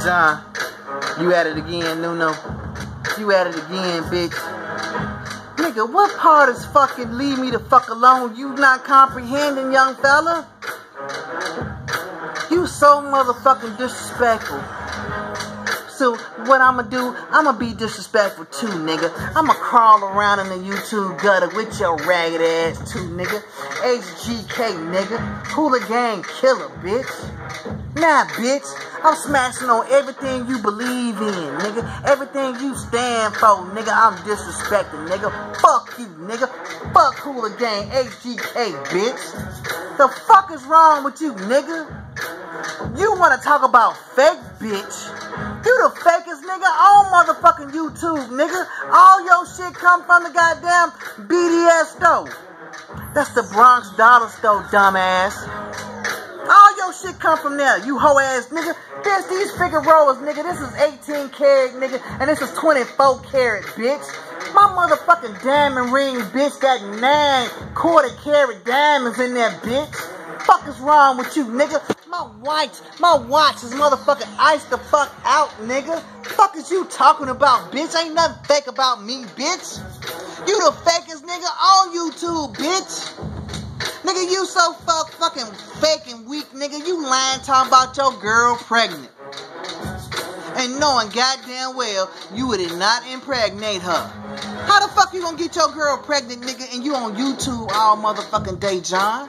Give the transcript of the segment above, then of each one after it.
John, you at it again, Nuno. You at it again, bitch. Nigga, what part is fucking leave me the fuck alone? You not comprehending, young fella? You so motherfucking disrespectful. So what I'ma do, I'ma be disrespectful too, nigga. I'ma crawl around in the YouTube gutter with your ragged ass too, nigga. HGK, nigga. Hula Gang killer, bitch. Nah, bitch. I'm smashing on everything you believe in, nigga. Everything you stand for, nigga. I'm disrespecting, nigga. Fuck you, nigga. Fuck Hula Gang, HGK, bitch. The fuck is wrong with you, nigga? You wanna talk about fake, bitch? You the fakest nigga on motherfucking YouTube, nigga. All your shit come from the goddamn BDS store. That's the Bronx Dollar Store, dumbass. All your shit come from there, you hoe ass nigga. These Figueroas, nigga. This is 18 karat, nigga. And this is 24 karat, bitch. My motherfucking diamond ring, bitch, got 9 quarter carat diamonds in there, bitch. Fuck is wrong with you, nigga? My watch is motherfucking iced the fuck out, nigga. Fuck is you talking about, bitch? Ain't nothing fake about me, bitch. You the fakest nigga on YouTube, bitch. Nigga, you so fucking fake and weak, nigga. You lying talking about your girl pregnant. And knowing goddamn well you would not impregnate her. How the fuck you gonna get your girl pregnant, nigga, and you on YouTube all motherfucking day, John?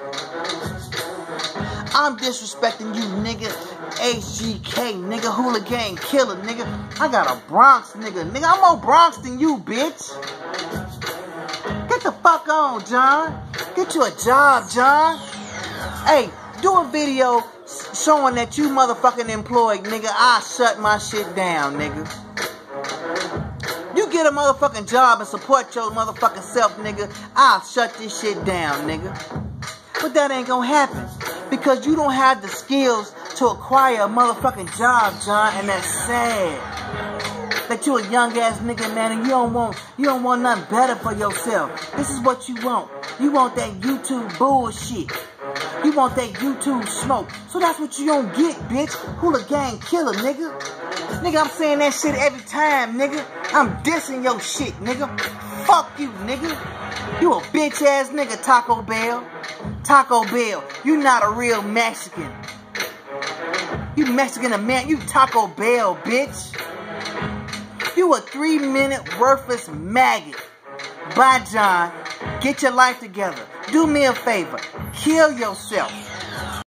I'm disrespecting you, nigga. HGK, nigga. Hula Gang killer, nigga. I got a Bronx, nigga. Nigga, I'm more Bronx than you, bitch. Get the fuck on, John. Get you a job, John. Hey, do a video showing that you motherfucking employed, nigga. I shut my shit down, nigga. You get a motherfucking job and support your motherfucking self, nigga. I'll shut this shit down, nigga. But that ain't gonna happen. Because you don't have the skills to acquire a motherfucking job, John, and that's sad. That you a young ass nigga, man, and you don't want nothing better for yourself. This is what you want. You want that YouTube bullshit. You want that YouTube smoke. So that's what you don't get, bitch. Hula Gang killer, nigga. Nigga, I'm saying that shit every time, nigga. I'm dissing your shit, nigga. Fuck you, nigga. You a bitch ass nigga, Taco Bell. Taco Bell, you not a real Mexican. You Mexican man, you Taco Bell, bitch. You a 3-minute worthless maggot. Bye, John. Get your life together. Do me a favor. Kill yourself.